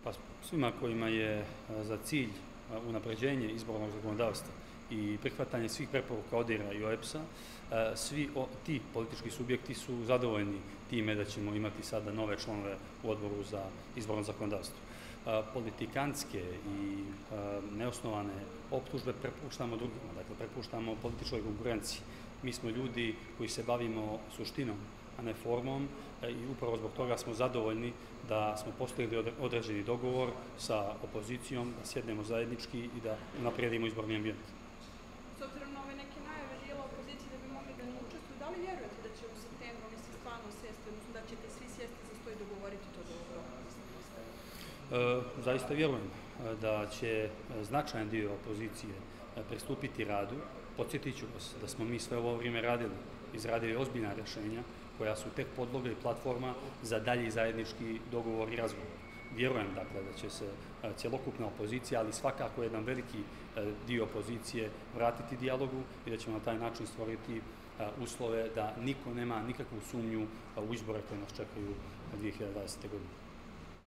Pa svima kojima je za cilj unapređenje izbornog zakonodavstva i prihvatanje svih preporuka ODIHR-a i OEBS-a, svi ti politički subjekti su zadovoljni time da ćemo imati sada nove članove u odboru za izborno zakonodavstvo. Politikantske i neosnovane optužbe prepuštamo drugima, dakle prepuštamo političkoj konkurenciji. Mi smo ljudi koji se bavimo suštinom, a ne formom, i upravo zbog toga smo zadovoljni da smo postigli određeni dogovor sa opozicijom, da sjednemo zajednički i da unaprijedimo izborni ambijent. S obzirom na ove neke najave dijela opozicije da bi mogli da ne učestvuju, da li vjerujete da će u septembru oni svi stvarno sjesti, odnosno da ćete svi sjesti za sto i dogovoriti to dobro? Zaista vjerujem da će značajan dio opozicije pristupiti radu. Podsjetit ću vas da smo mi sve ovo vrijeme izradili ozbiljna rješenja koja su tek podloga i platforma za dalji zajednički dogovor i razgovor. Vjerujem dakle da će se cjelokupna opozicija, ali svakako jedan veliki dio opozicije vratiti dijalogu i da ćemo na taj način stvoriti uslove da niko nema nikakvu sumnju u izbore koje nas čekaju 2020. godine.